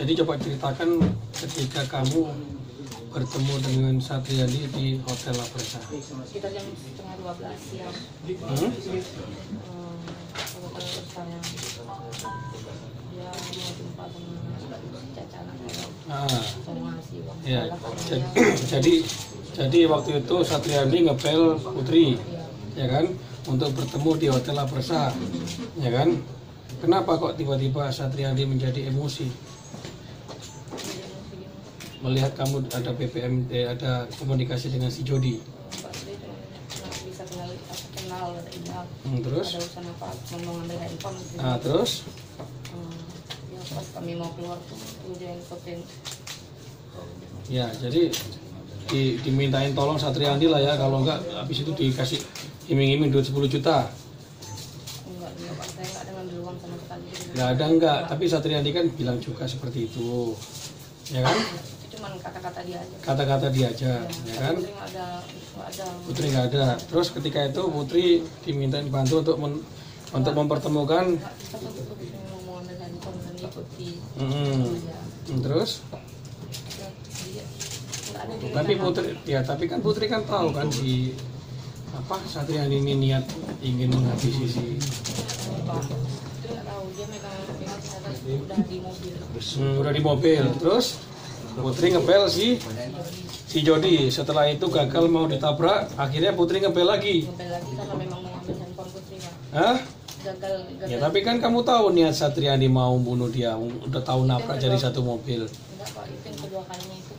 Jadi coba ceritakan ketika kamu bertemu dengan Satriandi di Hotel La Presa. Kita jam setengah 12 siang. Kalau saya dia mau jumpa sama Caca anak saya mau ngasih uang. Ya. Jadi waktu itu Satriandi ngepel Putri, ya kan, untuk bertemu di Hotel La Presa, ya kan? Kenapa kok tiba-tiba Satriandi menjadi emosi? Melihat kamu ada BBM, ada komunikasi dengan si Jody. Bisa kenal ada email. Terus? Ada urusan apa? Mau ngambil handphone. Terus? Ya pas kami mau keluar tuh dia ikutin. Ya, jadi dimintain tolong Satriandi lah ya, kalau enggak habis itu dikasih iming-iming duit 10 juta. Enggak, Pak, saya enggak ada ngambil uang sama sekali. Enggak, tapi Satriandi kan bilang juga seperti itu. Ya kan? Cuman kata-kata dia aja. Kata-kata dia aja, ya kan? Putri nggak ada. Terus ketika itu Putri dimintain bantu untuk mempertemukan. Terus? Tapi kan Putri kan tahu kan si Satriandi ini niat ingin menghabisi si. Dia memang udah di mobil. Udah di mobil. Terus Putri ngepel si Jody. Setelah itu gagal mau ditabrak, akhirnya Putri ngepel lagi. Ngepel lagi karena memang mau ngambil handphone Putri, Pak. Hah? Gagal. Ya tapi kan kamu tahu niat Satriandi mau bunuh dia, udah tahu nabrak jadi satu mobil. Enggak, Pak, itu yang kedua kalinya.